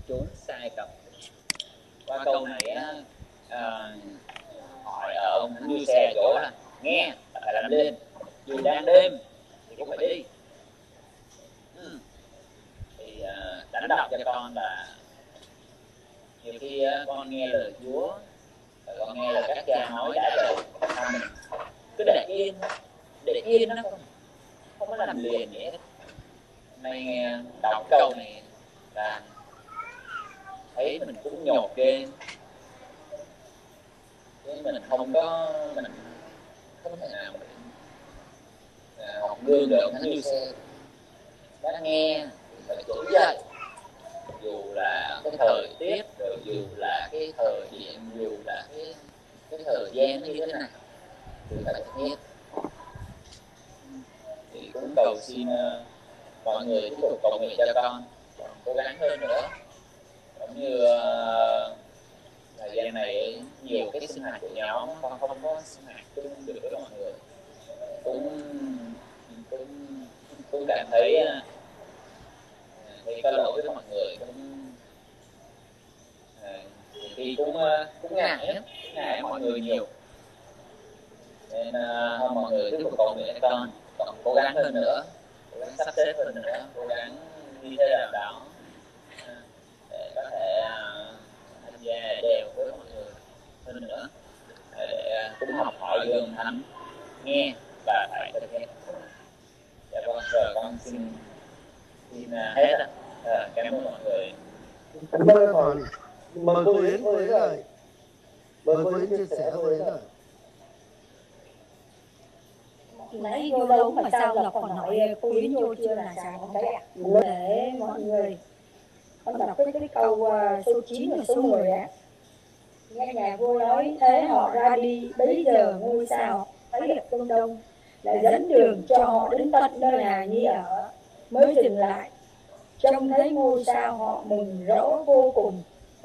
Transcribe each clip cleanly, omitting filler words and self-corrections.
trốn sai cổng. Qua câu này á, hỏi ông Thắng Du Xe chỗ là nghe phải làm lên, dù đang đêm thì cũng phải đi. Thì đánh đọc cho con là nhiều khi con nghe lời Chúa, con nghe là các cha nói đã rồi, mình cứ để yên nó không có làm liền gì hết. Nay nghe đọc câu này là thấy mình cũng nhột ghê, chứ mình không thể nào học gương được ông Thắng Du Xe. Đã nghe phải trỗi dậy, dù là cái thời tiết, rồi dù là cái thời điểm, dù là cái thời gian nó như thế nào thì phải thực hiện. Thì cũng cầu xin mọi người tiếp tục cầu nguyện cho con cố gắng hơn nữa, cũng như thời gian này nhiều cái sinh hoạt của nhóm, con không có sinh hoạt chung được với mọi người, cũng cảm thấy có lỗi với mọi người, thì cũng ngại mọi người nhiều, nên mọi người tiếp tục cầu nguyện cho con còn cố gắng hơn nữa, cố gắng sắp xếp hơn nữa, cố gắng như thế nào đó để có thể tham gia đều với mọi người hơn nữa, để cũng học hỏi gương Thánh, nghe và phải thực hiện. Dạ vâng, giờ con xin hết ạ. Cảm ơn mọi người. Cảm ơn con. Mời cô Yến rồi. Mời cô Yến chia sẻ với Yến rồi. Nãy vô đâu mà sao là còn hỏi cô Yến vô chưa là sao không thấy ạ? Để mọi người con đọc cái câu số 9 và số 10 á. Nghe nhà vua nói thế họ ra đi, bấy giờ ngôi sao thấy được phương đông là dẫn đường cho họ đến tận nơi Hà Nhi ở, mới dừng lại. Trông thấy ngôi sao họ mừng rỡ vô cùng.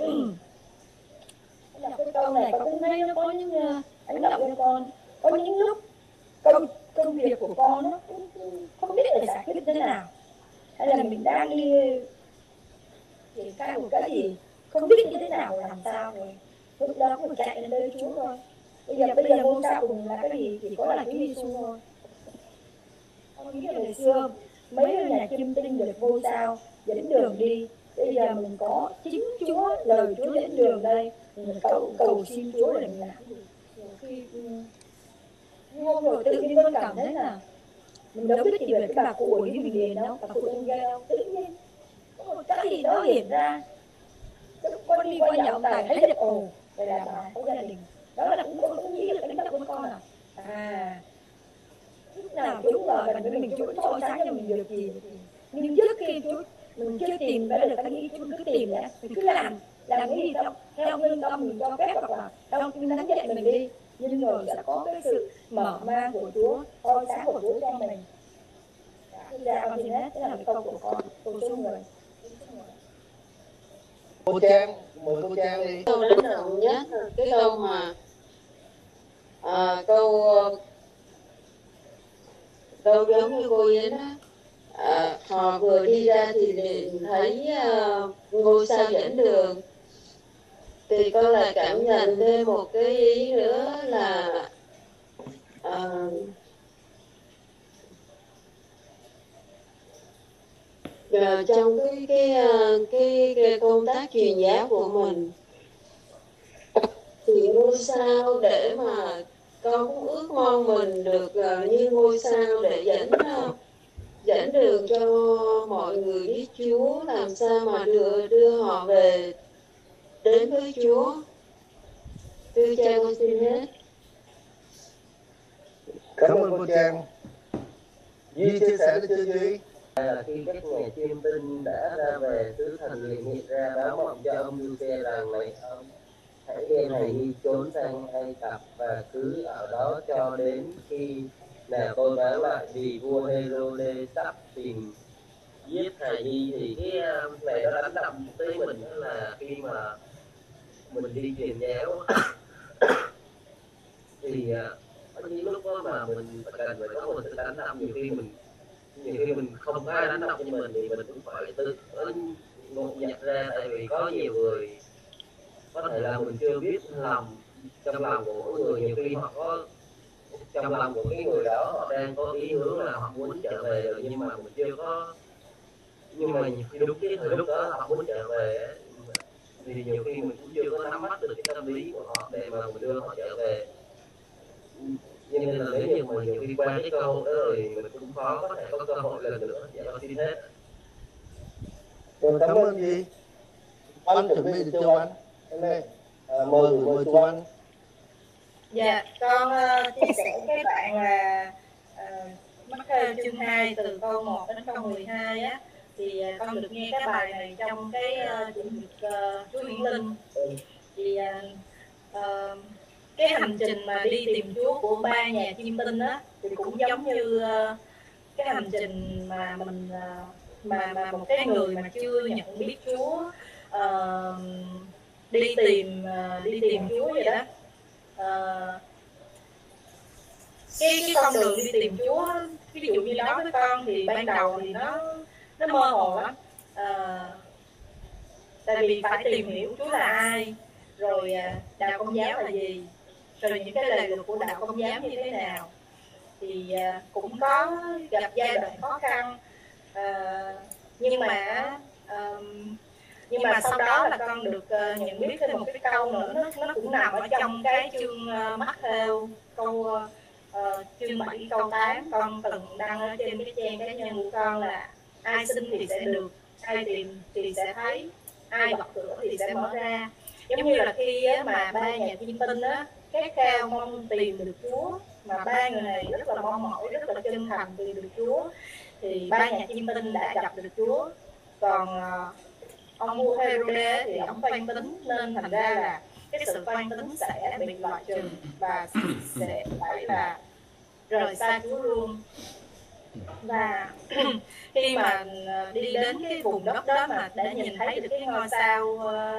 Đọc cái câu này con cũng thấy nó có những ánh động cho con. Có những lúc công việc của con nó cũng không biết là giải quyết thế nào, hay là mình đang đi triển khai một cái gì không biết như thế nào làm sao, rồi lúc đó cũng chạy lên đây Chúa thôi. Bây giờ ngôi sao cùng là cái gì, chỉ có là Chúa Giêsu thôi. Con nghĩ là ngày xưa mấy nhà chiêm tinh được ngôi sao dẫn đường đi, bây giờ mình có chính Chúa, lời Chúa dẫn đường đây, mình cầu xin Chúa để mình làm gì. Nhiều khi hôm rồi tự nhiên con cảm thấy là mình đâu biết gì về cái bà cụ ở với mình liền đâu, bà cụ trong ghe đâu, tự nhiên có một cái gì đó hiện ra. Con đi qua nhà ông Tài thấy được vậy là bà có gia đình. Đó là cũng nghĩ được đánh động của con lúc nào Chúa ngờ gần với mình, Chúa soi sáng cho mình được gì. Nhưng trước khi mình chưa tìm ra được cái nghĩ, Chúa cứ tìm đã, mình cứ làm cái gì theo lương tâm mình cho phép, hoặc là theo Kinh Thánh dạy mình đi. Nhưng rồi sẽ có cái sự mở mang của Chúa, soi sáng của Chúa cho mình. Dạ con xin hết, thế là cái câu của con, câu số 10. Cô Trang, mời cô Trang đi. Câu đánh động nhất cái câu mà câu giống như cô Yến á, họ vừa đi ra thì liền thấy ngôi sao dẫn đường. Thì con lại cảm nhận thêm một cái ý nữa là trong cái công tác truyền giáo của mình thì ngôi sao để mà con cũng ước mong mình được như ngôi sao để dẫn đường cho mọi người biết Chúa, làm sao mà đưa họ về đến với Chúa. Thưa cha, con xin hết. Cảm ơn cô Trang. Duy chia sẻ được chưa Duy? Là khi các nhà chiêm tinh đã ra về, sứ thần liền hiện ra báo mộng cho ông Du-xe rằng này ông hãy đem hài nhi trốn sang Ai Cập và cứ ở đó cho đến khi nào tôi báo lại, vì vua Hê-rô-đê sắp tìm giết hài nhi. Thì cái này nó đánh động tới mình, đó là khi mà mình đi truyền giáo thì có những lúc đó mà mình cần phải có một sự đánh động. Nhiều khi mình không có ai đánh động cho mình thì mình cũng phải tự ngộ nhận ra, tại vì có nhiều người có thể là mình chưa biết lòng trong lòng của mỗi người, nhiều khi họ có trong lòng của cái người đó họ đang có ý hướng là họ muốn trở về rồi, nhưng mà mình chưa có, nhưng mà nhiều khi đúng cái thời lúc đó họ muốn trở về ấy, thì nhiều khi mình cũng chưa có nắm bắt được cái tâm lý của họ để mà mình đưa họ trở về. Cho nên là nếu như mà nhiều khi qua cái cơ hội đó rồi mình cũng khó có thể có cơ hội lần nữa. Dạ con xin hết. Rồi, cảm ơn chị. Anh chuẩn bị được chưa anh? Em đây, mời chú anh. Dạ, con chia sẻ với các bạn là Mắc-thơ chương 2 từ câu 1 đến câu 12 á, thì con được nghe cái bài này trong cái chủ nhật Chúa Hiển Linh. Thì cái hành trình mà đi tìm Chúa của ba nhà chiêm tinh á thì cũng giống như cái hành trình mà mình mà một cái người mà chưa nhận biết Chúa đi tìm Chúa vậy đó. Cái con đường đi tìm Chúa, ví dụ như đối với con thì ban đầu thì nó mơ hồ lắm, tại vì phải tìm hiểu Chúa là ai, rồi đạo Công giáo là gì, rồi những cái lề luật của đạo Công giáo như thế nào. Thì cũng có gặp giai đoạn khó khăn, nhưng mà sau đó là con được nhận biết thêm một cái câu nữa, nó cũng nằm ở trong cái chương Mắc-thêu chương 7 câu 8 con từng đăng ở trên cái trang cá nhân của con là ai xin thì sẽ được, ai tìm thì sẽ thấy, ai gõ cửa thì sẽ mở ra. Giống như là khi mà ba nhà chiêm tinh á khát khao mong tìm được Chúa, mà ba người này rất là mong mỏi, rất là chân thành tìm được Chúa, thì ba nhà chiêm tinh đã gặp được Chúa. Còn ông vua Herode thì ông toan tính, nên thành ra là cái sự toan tính sẽ bị loại trừ và sẽ phải là rời xa Chúa luôn. Và khi mà đi đến cái vùng đất đó mà đã nhìn thấy được cái ngôi sao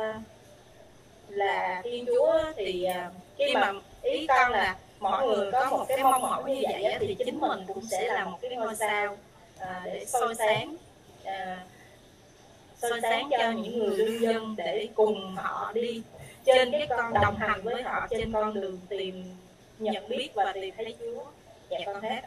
là Thiên Chúa, thì khi mà ý con là mọi người có một cái mong mỏi như vậy thì chính mình cũng sẽ là một cái ngôi sao để soi sáng cho những người lương dân, để cùng họ đi trên cái con đồng hành với họ trên con đường tìm nhận biết và tìm thấy Chúa. Dạ con hết.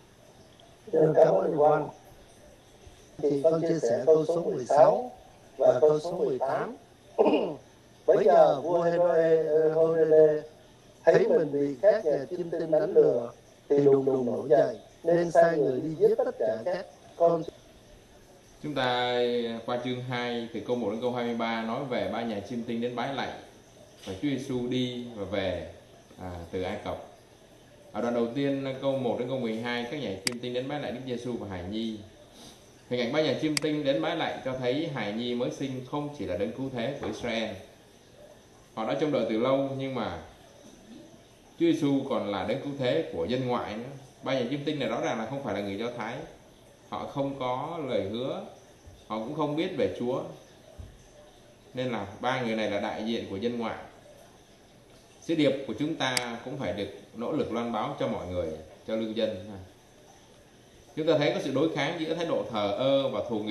Cảm ơn cô anh. Thì con chia sẻ câu số 16 và câu số 18. Bây giờ vua Herode thấy mình bị các nhà chiêm tinh đánh lừa thì đùng đùng nổi dậy, nên sai người đi giết tất cả các con. Chúng ta qua chương 2 từ câu 1 đến câu 23 nói về ba nhà chiêm tinh đến bái lạy và Chúa Giêsu đi và về từ Ai Cập. Ở đoạn đầu tiên câu 1 đến câu 12, các nhà chiêm tinh đến bái lạy Đức Giêsu và hài nhi. Hình ảnh ba nhà chiêm tinh đến bái lạy cho thấy hài nhi mới sinh không chỉ là đấng cứu thế của Israel. Họ đã trông đợi từ lâu, nhưng mà Chúa Giêsu còn là đấng cứu thế của dân ngoại nữa. Ba nhà chiêm tinh này rõ ràng là không phải là người Do Thái. Họ không có lời hứa, họ cũng không biết về Chúa, nên là ba người này là đại diện của dân ngoại. Sứ điệp của chúng ta cũng phải được nỗ lực loan báo cho mọi người, cho lương dân. Chúng ta thấy có sự đối kháng giữa thái độ thờ ơ và thù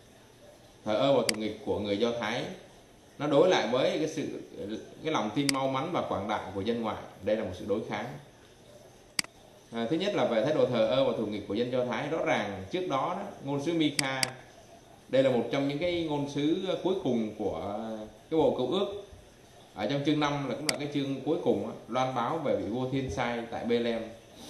nghịch của người Do Thái, nó đối lại với cái lòng tin mau mắn và quảng đại của dân ngoại. Đây là một sự đối kháng. Thứ nhất là về thái độ thờ ơ và thù nghịch của dân Do Thái. Rõ ràng trước đó, ngôn sứ Mi-kha, đây là một trong những cái ngôn sứ cuối cùng của cái bộ Cựu Ước. Ở trong chương 5 là cũng là cái chương cuối cùng, loan báo về vị vua thiên sai tại Bê-lem.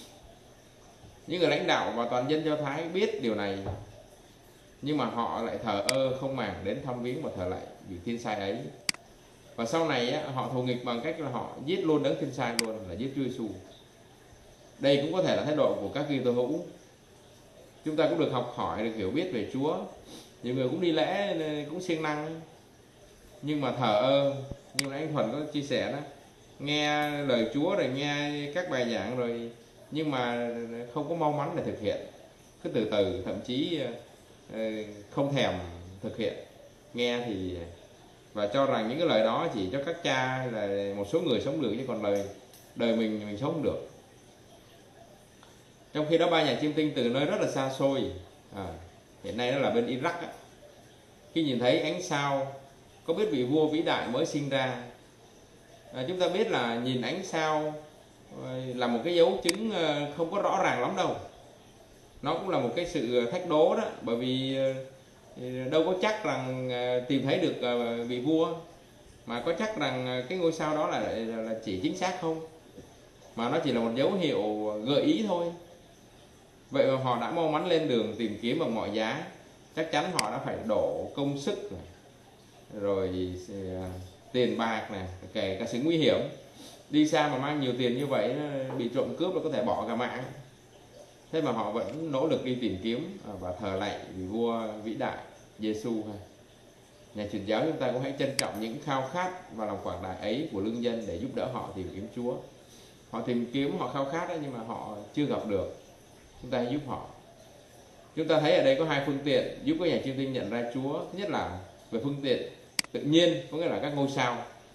Những người lãnh đạo và toàn dân Do Thái biết điều này, nhưng mà họ lại thờ ơ không màng đến thăm viếng và thờ lạy vị thiên sai ấy. Và sau này họ thù nghịch bằng cách là họ giết luôn đấng thiên sai luôn, là giết Chúa Giêsu. Đây cũng có thể là thái độ của các Kitô hữu. Chúng ta cũng được học hỏi, được hiểu biết về Chúa. Nhiều người cũng đi lễ, cũng siêng năng, nhưng mà thờ ơ. Nhưng anh Thuần có chia sẻ đó, nghe lời Chúa rồi nghe các bài giảng rồi, nhưng mà không có mau mắn để thực hiện, cứ từ từ, thậm chí không thèm thực hiện, nghe thì và cho rằng những cái lời đó chỉ cho các cha hay là một số người sống được, chứ còn đời mình sống không được. Trong khi đó ba nhà chiêm tinh từ nơi rất là xa xôi, hiện nay nó là bên Iraq á, khi nhìn thấy ánh sao, có biết vị vua vĩ đại mới sinh ra. Chúng ta biết là nhìn ánh sao là một cái dấu chứng không có rõ ràng lắm đâu. Nó cũng là một cái sự thách đố đó, bởi vì đâu có chắc rằng tìm thấy được vị vua, mà có chắc rằng cái ngôi sao đó là chỉ chính xác không, mà nó chỉ là một dấu hiệu gợi ý thôi. Vậy mà họ đã mau mắn lên đường tìm kiếm bằng mọi giá, chắc chắn họ đã phải đổ công sức này, rồi tiền bạc này, kể cả sự nguy hiểm. Đi xa mà mang nhiều tiền như vậy, bị trộm cướp là có thể bỏ cả mạng. Thế mà họ vẫn nỗ lực đi tìm kiếm và thờ lạy vị vua vĩ đại Giêsu. Nhà truyền giáo chúng ta cũng hãy trân trọng những khao khát và lòng quảng đại ấy của lương dân để giúp đỡ họ tìm kiếm Chúa. Họ tìm kiếm, họ khao khát đấy, nhưng mà họ chưa gặp được. Chúng ta hãy giúp họ. Chúng ta thấy ở đây có hai phương tiện giúp các nhà chiêm tinh nhận ra Chúa. Thứ nhất là về phương tiện tự nhiên, có nghĩa là các ngôi sao.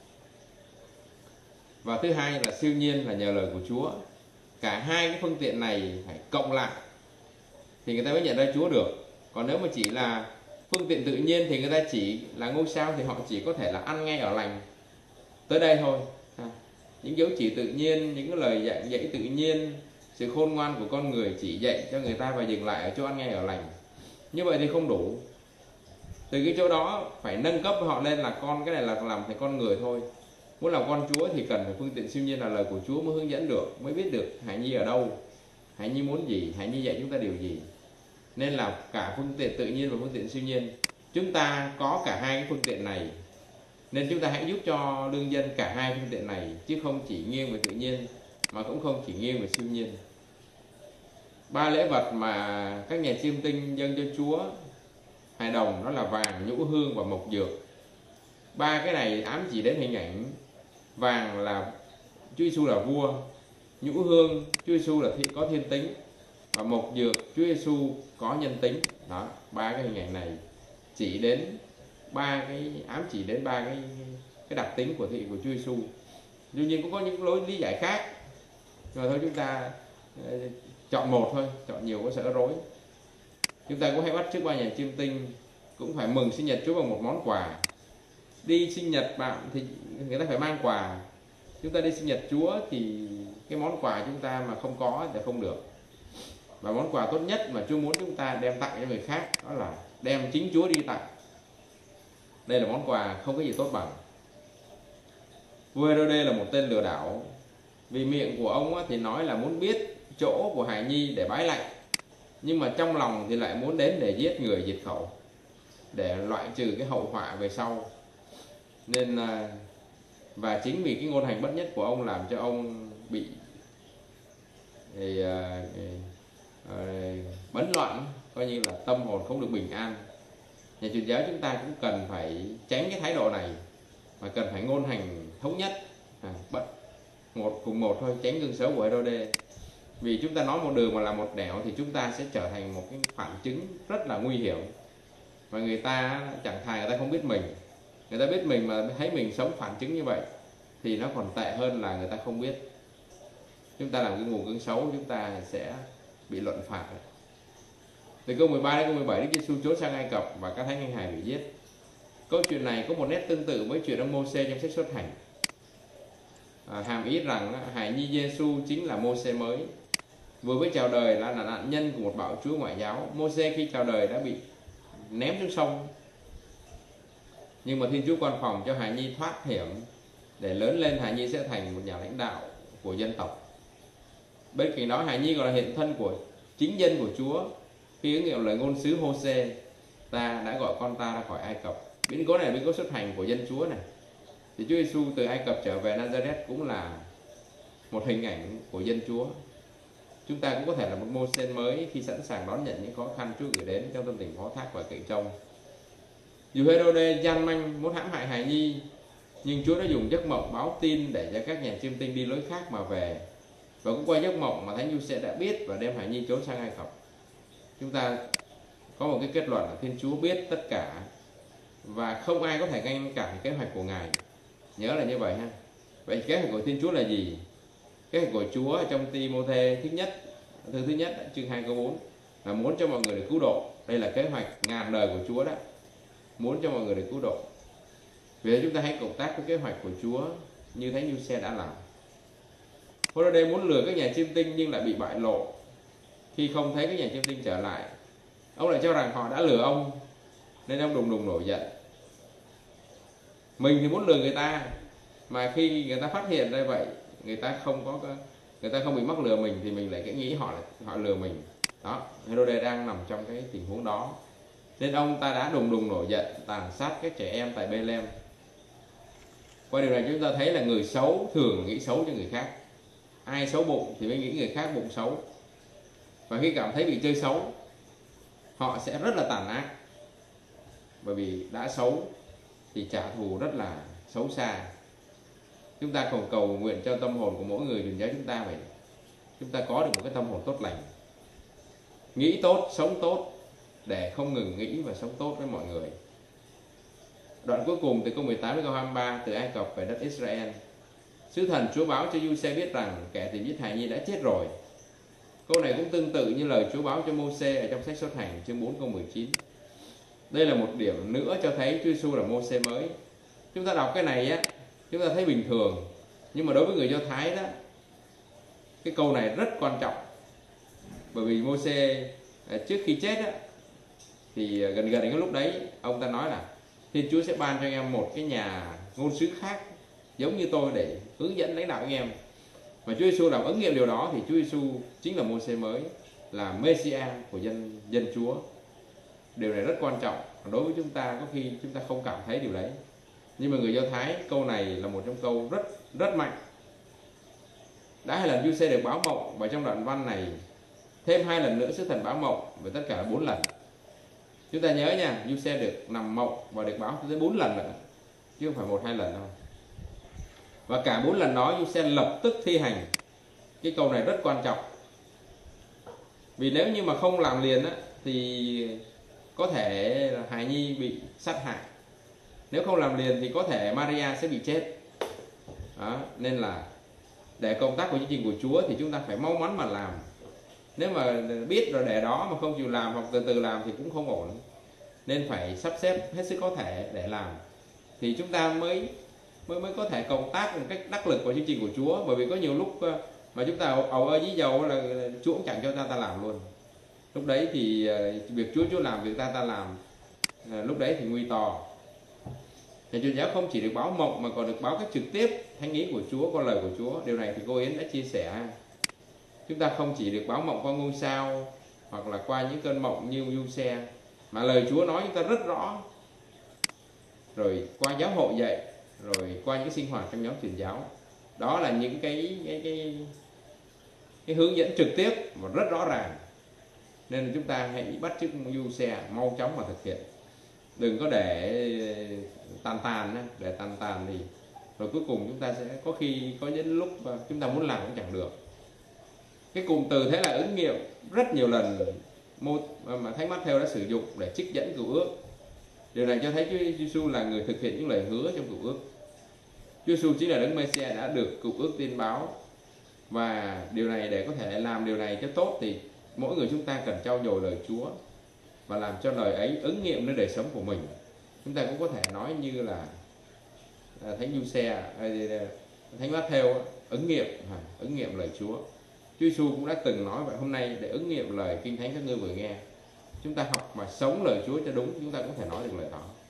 Và thứ hai là siêu nhiên, là nhờ lời của Chúa. Cả hai cái phương tiện này phải cộng lại thì người ta mới nhận ra Chúa được. Còn nếu mà chỉ là phương tiện tự nhiên thì người ta chỉ là ngôi sao, thì họ chỉ có thể là ăn ngay ở lành tới đây thôi. Những dấu chỉ tự nhiên, những cái lời dạy tự nhiên, sự khôn ngoan của con người chỉ dạy cho người ta và dừng lại ở chỗ ăn ngay ở lành. Như vậy thì không đủ. Từ cái chỗ đó phải nâng cấp họ lên là cái này là làm thành con người thôi. Muốn làm con Chúa thì cần phải phương tiện siêu nhiên là lời của Chúa mới hướng dẫn được, mới biết được Hải Nhi ở đâu, Hải Nhi muốn gì, Hải Nhi dạy chúng ta điều gì. Nên là cả phương tiện tự nhiên và phương tiện siêu nhiên, chúng ta có cả hai cái phương tiện này. Nên chúng ta hãy giúp cho lương dân cả hai phương tiện này, chứ không chỉ nghiêng về tự nhiên mà cũng không chỉ nghiêng về siêu nhiên. Ba lễ vật mà các nhà chiêm tinh dâng cho Chúa hài đồng đó là vàng, nhũ hương và mộc dược. Ba cái này ám chỉ đến hình ảnh vàng là Chúa Giêsu là vua, nhũ hương Chúa Giêsu là có thiên tính, và mộc dược Chúa Giêsu có nhân tính. Đó, ba cái hình ảnh này chỉ đến ám chỉ đến ba cái đặc tính của thị của Chúa Giêsu. Tuy nhiên cũng có những lối lý giải khác, nhưng mà thôi chúng ta chọn một thôi, chọn nhiều có sợ rối. Chúng ta cũng hãy bắt chước ba nhà chiêm tinh cũng phải mừng sinh nhật Chúa bằng một món quà. Đi sinh nhật bạn thì người ta phải mang quà. Chúng ta đi sinh nhật Chúa thì cái món quà chúng ta mà không có thì không được. Và món quà tốt nhất mà Chúa muốn chúng ta đem tặng cho người khác đó là đem chính Chúa đi tặng. Đây là món quà không có gì tốt bằng. Vua Herode là một tên lừa đảo. Vì miệng của ông thì nói là muốn biết chỗ của Hài Nhi để bái lạy, nhưng mà trong lòng thì lại muốn đến để giết người diệt khẩu, để loại trừ cái hậu họa về sau. Nên và chính vì cái ngôn hành bất nhất của ông làm cho ông bị bấn loạn, coi như là tâm hồn không được bình an. Nhà truyền giáo chúng ta cũng cần phải tránh cái thái độ này, mà cần phải ngôn hành thống nhất, một cùng một thôi, tránh gương xấu của Herode. Vì chúng ta nói một đường mà làm một nẻo thì chúng ta sẽ trở thành một cái phản chứng rất là nguy hiểm. Và người ta chẳng thà người ta không biết mình, người ta biết mình mà thấy mình sống phản chứng như vậy thì nó còn tệ hơn là người ta không biết. Chúng ta làm cái nguồn gương xấu, chúng ta sẽ bị luận phạt. Từ câu 13 đến câu 17, Đức Giêsu trốn sang Ai Cập và các thánh anh hài bị giết. Câu chuyện này có một nét tương tự với chuyện ông Mô-sê trong sách Xuất Hành. Hàm ý rằng hài nhi Giêsu chính là Mô-sê mới, vừa mới chào đời là nạn nhân của một bạo chúa ngoại giáo. Mô-sê khi chào đời đã bị ném xuống sông, nhưng mà Thiên Chúa quan phòng cho hài nhi thoát hiểm, để lớn lên hài nhi sẽ thành một nhà lãnh đạo của dân tộc. Bên cạnh đó, hài nhi còn là hiện thân của chính dân của Chúa. Khi ứng nghiệm lời ngôn sứ Hô-sê, ta đã gọi con ta ra khỏi Ai Cập. Biến cố này là biến cố xuất hành của dân Chúa này. Thì Chúa Giêsu từ Ai Cập trở về Nazareth cũng là một hình ảnh của dân Chúa. Chúng ta cũng có thể là một Mô-sê mới khi sẵn sàng đón nhận những khó khăn Chúa gửi đến trong tâm tình phó thác và cậy trông. Dù Herode gian manh muốn hãm hại hài nhi, nhưng Chúa đã dùng giấc mộng báo tin để cho các nhà chiêm tinh đi lối khác mà về. Và cũng qua giấc mộng mà Thánh Giuse đã biết và đem hài nhi trốn sang Ai Cập. Chúng ta có một cái kết luận là Thiên Chúa biết tất cả và không ai có thể ngăn cản kế hoạch của Ngài. Nhớ là như vậy ha. Vậy kế hoạch của Thiên Chúa là gì? Kế hoạch của Chúa trong Ti-mô-thê thư thứ nhất chương 2 câu 4 là muốn cho mọi người được cứu độ. Đây là kế hoạch ngàn đời của Chúa đó. muốn cho mọi người được cứu độ. Vì thế chúng ta hãy cộng tác với kế hoạch của Chúa như Thánh Giuse đã làm. Herode muốn lừa các nhà chiêm tinh nhưng lại bị bại lộ khi không thấy các nhà chiêm tinh trở lại. Ông lại cho rằng họ đã lừa ông nên ông đùng đùng nổi giận. Mình thì muốn lừa người ta, mà khi người ta phát hiện ra vậy, người ta không bị mắc lừa mình thì mình lại cái nghĩ họ lừa mình. Đó, Herode đang nằm trong cái tình huống đó. Nên ông ta đã đùng đùng nổi giận tàn sát các trẻ em tại Bethlehem. Qua điều này chúng ta thấy là người xấu thường nghĩ xấu cho người khác. Ai xấu bụng thì mới nghĩ người khác bụng xấu. Và khi cảm thấy bị chơi xấu, họ sẽ rất là tàn ác. Bởi vì đã xấu thì trả thù rất là xấu xa. Chúng ta còn cầu nguyện cho tâm hồn của mỗi người truyền giáo chúng ta vậy. Chúng ta có được một cái tâm hồn tốt lành, nghĩ tốt, sống tốt, để không ngừng nghĩ và sống tốt với mọi người. Đoạn cuối cùng từ câu 18 đến câu 23 từ Ai Cập về đất Israel. Sứ thần Chúa báo cho Giuse biết rằng kẻ tìm giết hài nhi đã chết rồi. Câu này cũng tương tự như lời Chúa báo cho Mô-sê ở trong sách Xuất Hành chương 4 câu 19. Đây là một điểm nữa cho thấy Chúa Giêsu là Mô-sê mới. Chúng ta đọc cái này á, chúng ta thấy bình thường, nhưng mà đối với người Do Thái đó, cái câu này rất quan trọng. Bởi vì Mô-sê trước khi chết á, thì gần đến cái lúc đấy ông ta nói là Thiên Chúa sẽ ban cho em một cái nhà ngôn sứ khác giống như tôi để hướng dẫn lãnh đạo anh em. Mà Chúa Giêsu làm ứng nghiệm điều đó, thì Chúa Giêsu chính là Mô-sê mới, là Messiah của dân Chúa. Điều này rất quan trọng. Đối với chúng ta có khi chúng ta không cảm thấy điều đấy, nhưng mà người Do Thái câu này là một trong câu rất mạnh. Đã 2 lần Giuse được báo mộng, và trong đoạn văn này thêm 2 lần nữa sứ thần báo mộng, với tất cả là 4 lần. Chúng ta nhớ nha, Giuse được nằm mộng và được báo tới 4 lần nữa, chứ không phải 1-2 lần đâu. Và cả 4 lần đó Giuse lập tức thi hành. Cái câu này rất quan trọng. Vì nếu như mà không làm liền á, thì có thể là hài nhi bị sát hại. Nếu không làm liền thì có thể Maria sẽ bị chết. Đó, nên là để công tác của chương trình của Chúa thì chúng ta phải mau mắn mà làm. Nếu mà biết rồi để đó mà không chịu làm hoặc từ từ làm thì cũng không ổn. Nên phải sắp xếp hết sức có thể để làm, thì chúng ta mới có thể công tác một cách đắc lực vào chương trình của Chúa. Bởi vì có nhiều lúc mà chúng ta ầu ơ dí dầu là Chúa cũng chẳng cho ta làm luôn. Lúc đấy thì việc Chúa làm, việc ta làm, lúc đấy thì nguy to. Nhà truyền giáo không chỉ được báo mộng mà còn được báo cách trực tiếp thánh ý của Chúa, qua lời của Chúa. Điều này thì cô Yến đã chia sẻ. Chúng ta không chỉ được báo mộng qua ngôi sao hoặc là qua những cơn mộng như Giuse, mà lời Chúa nói chúng ta rất rõ. Rồi qua giáo hội dạy, rồi qua những sinh hoạt trong nhóm truyền giáo. Đó là những cái hướng dẫn trực tiếp và rất rõ ràng. Nên chúng ta hãy bắt chước Giuse, mau chóng mà thực hiện. Đừng có để tàn thì rồi cuối cùng chúng ta sẽ có khi có những lúc chúng ta muốn làm cũng chẳng được. Cái cụm từ thế là ứng nghiệm rất nhiều lần mà Thánh Mát-thêu đã sử dụng để trích dẫn cựu ước. Điều này cho thấy Chúa Giêsu là người thực hiện những lời hứa trong cựu ước. Chúa Giêsu chính là Đấng Messiah đã được cựu ước tiên báo. Và điều này, để có thể làm điều này cho tốt thì mỗi người chúng ta cần trau dồi lời Chúa và làm cho lời ấy ứng nghiệm nơi đời sống của mình. Chúng ta cũng có thể nói như là Thánh Giuse, Thánh Mát-thêu ứng nghiệm lời Chúa. Chúa Giêsu cũng đã từng nói vậy. Hôm nay để ứng nghiệm lời Kinh Thánh các ngươi vừa nghe, chúng ta học mà sống lời Chúa cho đúng, chúng ta cũng thể nói được lời đó.